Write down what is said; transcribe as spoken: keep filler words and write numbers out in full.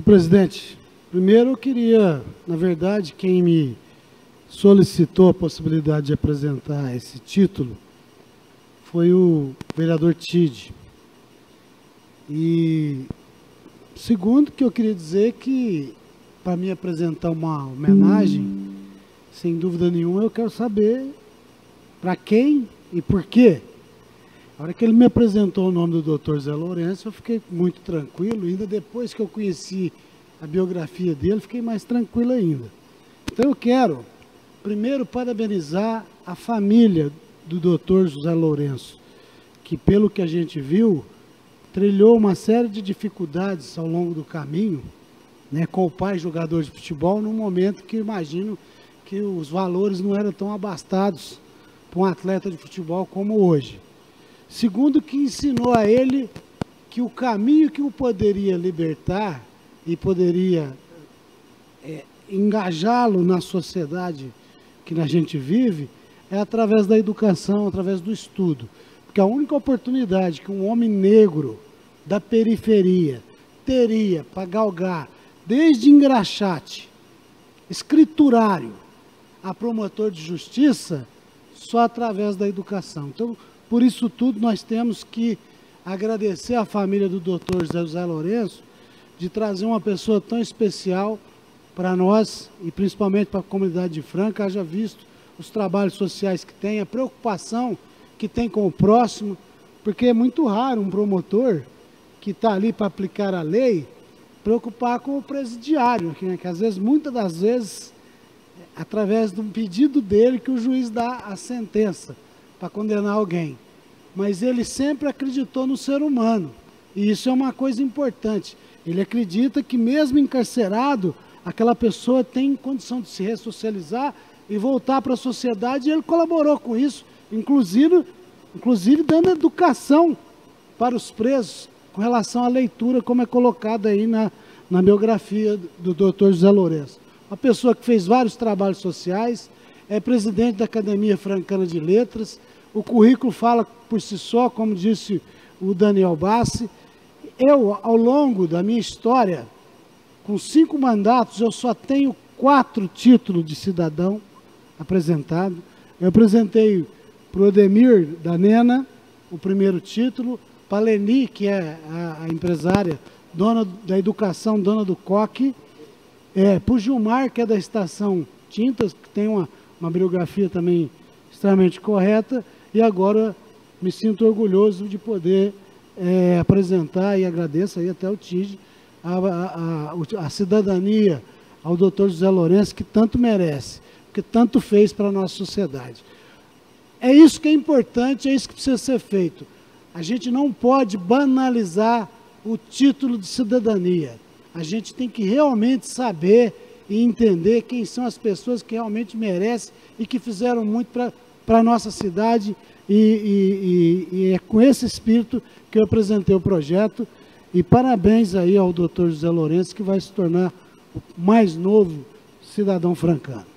presidente, primeiro eu queria, na verdade, quem me solicitou a possibilidade de apresentar esse título foi o vereador Tide. E segundo que eu queria dizer que, para me apresentar uma homenagem, sem dúvida nenhuma, eu quero saber para quem e por quê. A hora que ele me apresentou o nome do doutor Zé Lourenço, eu fiquei muito tranquilo. Ainda depois que eu conheci a biografia dele, fiquei mais tranquilo ainda. Então eu quero, primeiro, parabenizar a família do doutor José Lourenço, que, pelo que a gente viu, trilhou uma série de dificuldades ao longo do caminho, né, com o pai jogador de futebol, num momento que eu imagino que os valores não eram tão abastados para um atleta de futebol como hoje. Segundo, que ensinou a ele que o caminho que o poderia libertar e poderia é, engajá-lo na sociedade que a gente vive é através da educação, através do estudo. Porque a única oportunidade que um homem negro da periferia teria para galgar, desde engraxate, escriturário, a promotor de justiça, só através da educação. Então, por isso tudo, nós temos que agradecer à família do doutor José Lourenço de trazer uma pessoa tão especial para nós e principalmente para a comunidade de Franca, haja visto os trabalhos sociais que tem, a preocupação que tem com o próximo, porque é muito raro um promotor que está ali para aplicar a lei preocupar com o presidiário, que, né, que às vezes, muitas das vezes, através de um pedido dele que o juiz dá a sentença para condenar alguém. Mas ele sempre acreditou no ser humano. E isso é uma coisa importante. Ele acredita que mesmo encarcerado, aquela pessoa tem condição de se ressocializar e voltar para a sociedade. E ele colaborou com isso, inclusive, inclusive dando educação para os presos com relação à leitura, como é colocado aí na, na biografia do doutor José Lourenço. Uma pessoa que fez vários trabalhos sociais, é presidente da Academia Francana de Letras, o currículo fala por si só, como disse o Daniel Bassi. Eu, ao longo da minha história, com cinco mandatos, eu só tenho quatro títulos de cidadão apresentado. Eu apresentei para o Odemir da Nena, o primeiro título, para a Leni, que é a, a empresária, dona da educação, dona do coque, é, para o Gilmar, que é da Estação Tintas, que tem uma, uma biografia também extremamente correta, e agora me sinto orgulhoso de poder é, apresentar, e agradeço aí até o Tide, a, a, a, a cidadania ao doutor José Lourenço, que tanto merece, que tanto fez para a nossa sociedade. É isso que é importante, é isso que precisa ser feito. A gente não pode banalizar o título de cidadania. A gente tem que realmente saber e entender quem são as pessoas que realmente merecem e que fizeram muito para para a nossa cidade, e, e, e, e é com esse espírito que eu apresentei o projeto, e parabéns aí ao doutor José Lourenço, que vai se tornar o mais novo cidadão francano.